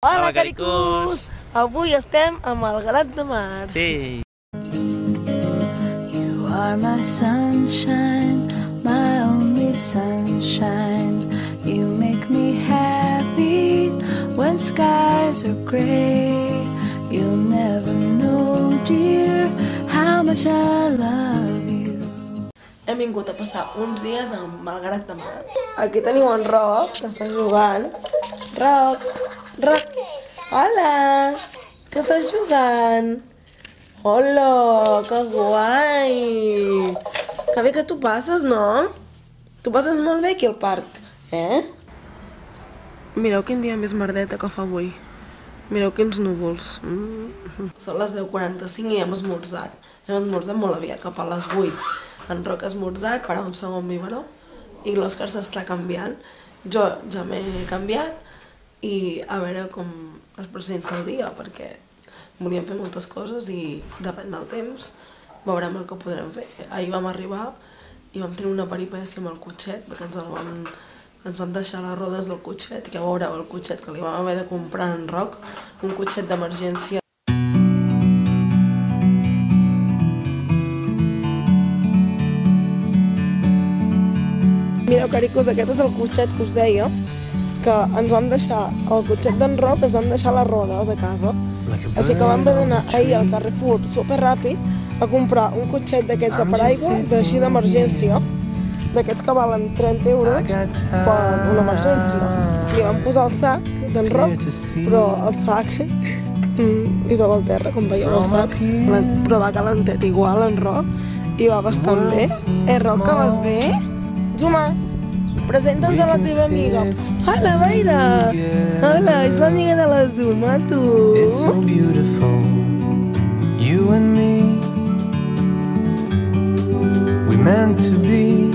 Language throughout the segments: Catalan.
Hola, caricús! Avui estem a Malgrat de Mar. Sí. You are my sunshine, my only sunshine. You make me happy when skies are gray. You'll never know, dear, how much I love you. Hem vingut a passar uns dies a Malgrat de Mar. Aquí teniu en Roc, que està jugant. Roc! Hola! Que estàs jugant? Hola! Que guai! Que bé que tu passes, no? Tu passes molt bé aquí al parc, eh? Mireu quin dia més merdeta que fa avui. Mireu quins núvols. Són les 10:45 i hem esmorzat. Hem esmorzat molt aviat, cap a les 8. En Roc ha esmorzat, farà un segon biberó, i l'Òscar s'està canviant. Jo ja m'he canviat i a veure com es presenta el dia, perquè volíem fer moltes coses i depèn del temps veurem el que podrem fer. Ahir vam arribar i vam tenir una peripècia amb el cotxet, perquè ens van deixar les rodes del cotxet, i ja veureu el cotxet que li vam haver de comprar en Roc, un cotxet d'emergència. Mireu, caricos, aquest és el cotxet que us deia, que ens vam deixar, el cotxet d'en Roc, ens vam deixar les rodes a casa. Així que vam haver d'anar ahir al Carrefour superràpid a comprar un cotxet d'aquests a paraigua, així d'emergència, d'aquests que valen 30 euros per una emergència. Li vam posar el sac d'en Roc, però el sac li toca al terra, com veieu el sac, però va calentet igual en Roc i va bastant bé. Roc, que vas bé? Zuma, presenta'ns a la teva amiga. Hola, Vaira! Hola, és l'amiga de la Zuma, tu! It's so beautiful, you and me. We meant to be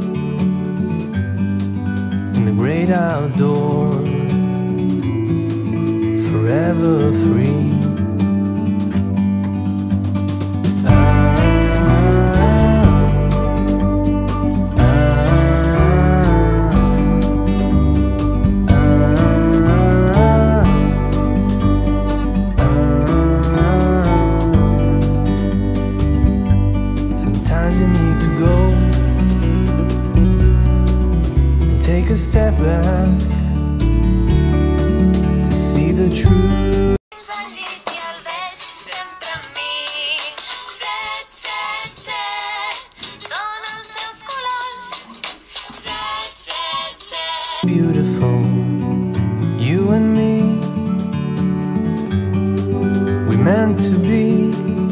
in the great outdoors, forever free. Take a step back to see the truth. Beautiful, you and me. We meant to be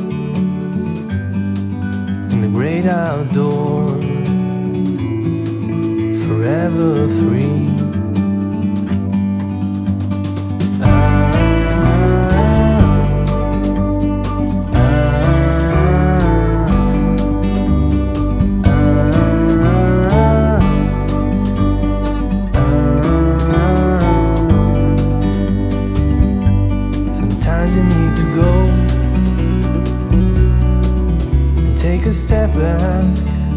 in the great outdoors, forever free. Sometimes you need to go and take a step back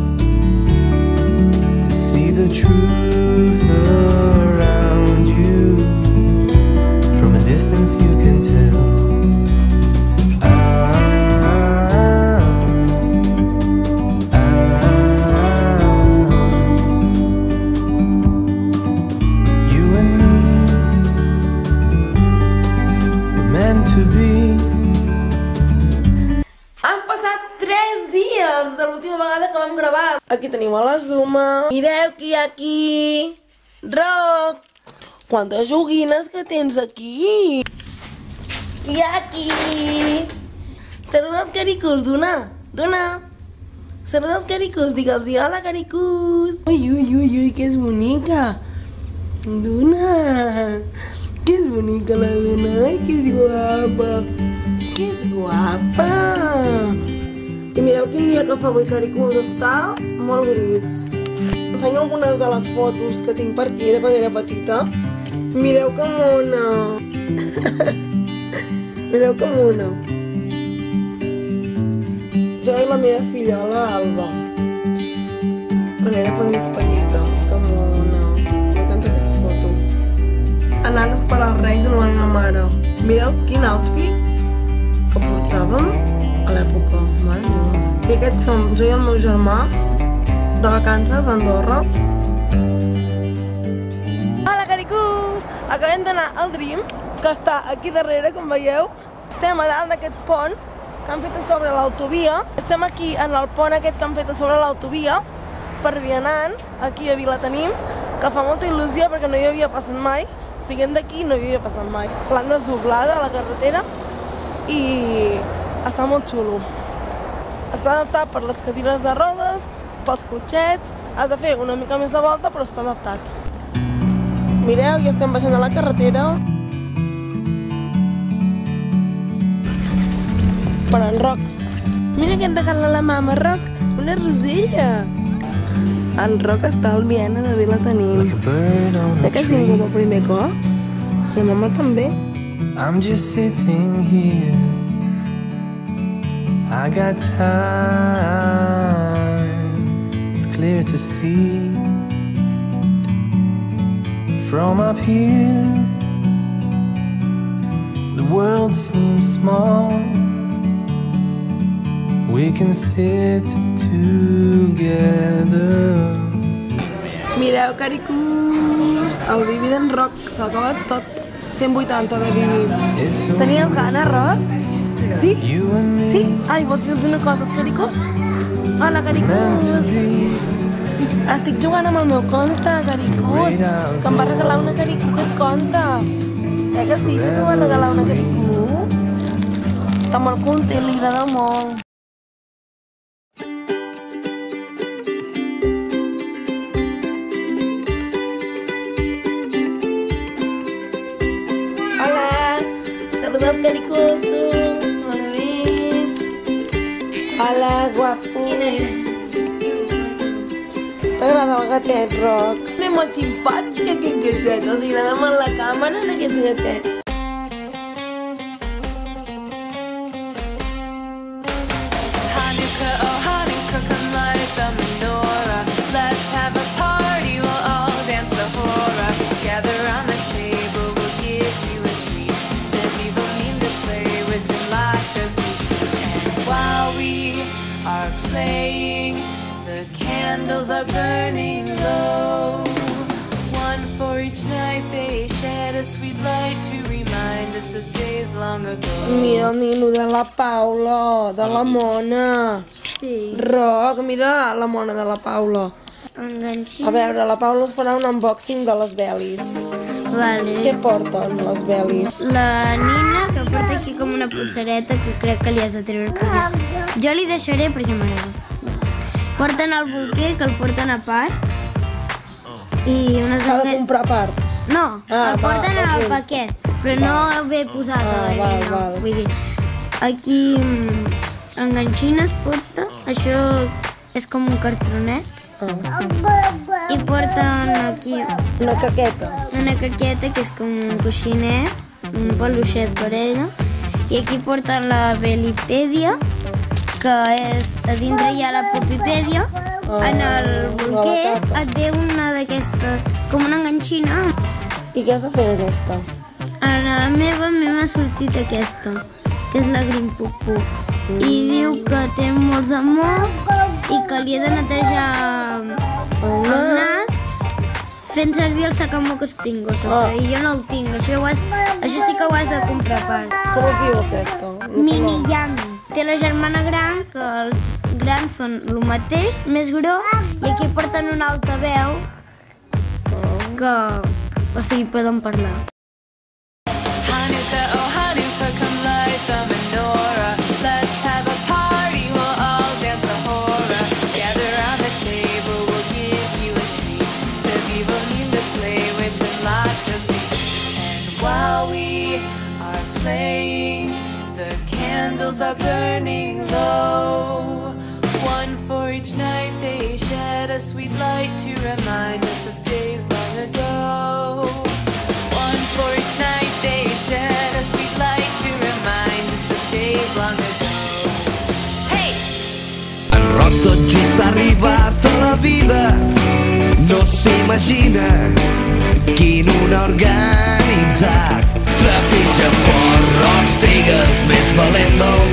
to see the truth around you. From a distance you can tell. You and me were meant to be. Han passat 3 dies de l'última vegada que vam gravar. Aquí tenim a la Zuma. Mireu qui hi ha aquí. Roc! Quantes joguines que tens aquí. Qui hi ha aquí? Saluda els caricús, Duna. Duna. Saluda els caricús, digue'ls hola, caricús. Ui, que és bonica. Duna. Que és bonica la Duna. Ai, que és guapa. Que és guapa. I mireu quin dia que fa avui, caricús, està molt gris. Ensenyo algunes de les fotos que tinc per aquí de quan era petita. Mireu que mona. Mireu que mona. Jo i la meva filla, l'Alba, quan era més petita. Que mona. M'encanta aquesta foto. anant a esperar els Reis amb la meva mare. Mireu quin outfit que portàvem a l'època, mare meva. I aquests som jo i el meu germà, de vacances a Andorra. Hola, caricús! Acabem d'anar al Dream, que està aquí darrere, com veieu. Estem a dalt d'aquest pont que han fet a sobre l'autovia. Estem aquí en el pont aquest que han fet a sobre l'autovia per vianants. Aquí a Vila tenim, que fa molta il·lusió perquè no hi havia passat mai. Siguent d'aquí no hi havia passat mai. L'han desdoblada a la carretera i està molt xulo. Està adaptat per les cadires de rodes, pels cotxets. Has de fer una mica més de volta, però està adaptat. Mireu, ja estem baixant a la carretera. Per en Roc. Mira que em regala la mama, Roc. Una rosella. En Roc està al Viena de Vila tenim. Que has vingut el primer cop? La mama també. I'm just sitting here. I got time. It's clear to see. From up here, the world seems small. We can sit together. Mireu, caricús, el Bibi d'en Roc s'ha acabat tot. 180 de Bibi. Tenies gana, Roc? Sí? Sí? Ai, vols dir-los una cosa, els caricús? Hola, caricús. Estic jugant amb el meu conte, caricús, que em va regalar una caricú que et conta. Que sí, que t'ho va regalar una caricú? Està molt content, li agrada molt. Hola, saluda els caricús, tu. Molt bé. Hola, guapo. T'agrada el gatet, Roc? És molt simpàtic aquest gatet. Els agrada molt la càmera en aquests gatets. Hanukkah, oh Hanukkah, come light the menorah. Let's have a party, we'll all dance the hora. Gather round the table, we'll give you a treat. Said we will mean to play with the light as we speak. And while we are playing, the candles are burning low. One for each night, they shed a sweet light to remind us of days long ago. Mira el nino de la Paula, de la Mona. Sí. Roc, mira la Mona de la Paula. Enganxi. A veure, la Paula us farà un unboxing de les Belis. Vale. Què porten les Belis? La Nina, que porta aquí com una pulsareta que crec que li has de treure el collar. Jo li deixaré perquè m'agrada. Porten el bolquer, que el porten a part. I unes... S'ha de comprar a part. No, el porten al paquet, però no ve posat a la Nina. val. Vull dir, aquí enganxines porta, això és com un cartronet. I porten aquí Una caqueta. una caqueta que és com un coixinet, un peluixet per ella. I aquí porten la Belipèdia, que és, a dintre hi ha la Pupipèdia. En el bolquer et ve una d'aquesta, com una enganxina. I què has de fer aquesta? A la meva m'ha sortit aquesta, que és la Grimpupu. I diu que té molts de mocs i que li he de netejar el nas fent servir el sacamoc Springosa. I jo no el tinc, això sí que ho has de comprar a part. Com es diu aquesta? Mini Yami. Té la germana gran, que els grans són el mateix, més gros, i aquí porten un altaveu que, o sigui, poden parlar. Hanukkah, oh Hanukkah, come light the menorah. Let's have a party, we'll all dance the hora. Gather round the table, we'll give you a treat. Said we will need to play with the light as we speak. And while we are playing, the candles are burning low. One for each night, they shed a sweet light to remind us of days long ago. One for each night, they shed a sweet light to remind us of days long ago. Hey! En Roc tot just ha arribat a la vida, no s'imagina quin honor gran zig-zag. Trepitja fort, rock, sigues més valent del